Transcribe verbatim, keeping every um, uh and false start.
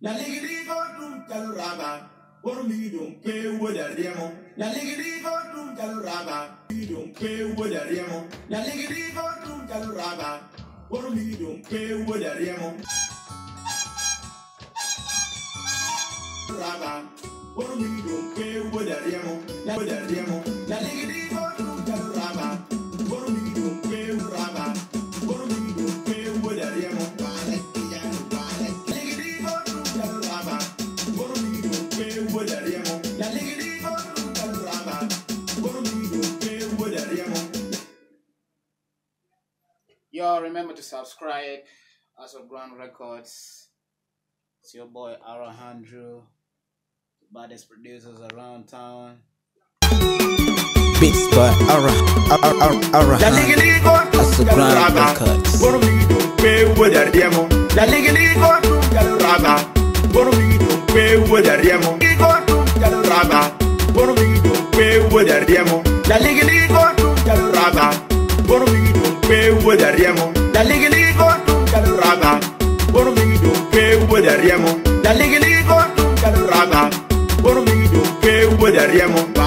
laligiligi dum jaluraba. What me don't pay with a demo. Laligiligi dum jaluraba. Me don't pay with a demo. Laligiligi dum jaluraba. What me don't pay with a demo. Raba. What me don't pay with a demo. With a demo. Laligiligi dum jaluraba. What me don't pay with raba. What me don't pay with a demo. Y'all remember to subscribe. Hustleground Records. It's your boy Alejandro, the baddest producers around town. Beats by Ara Ara Ara Hustleground Records. What me don't pay with a demo. Laligiligi dum jaluraba. What me don't pay with a demo. Dum jaluraba. What me don't pay with a demo. Laligiligi dum jaluraba. What me don't pay with a demo. Laligiligi dum jaluraba. What me don't pay with a demo. Laligiligi dum jaluraba. What me don't pay with a demo.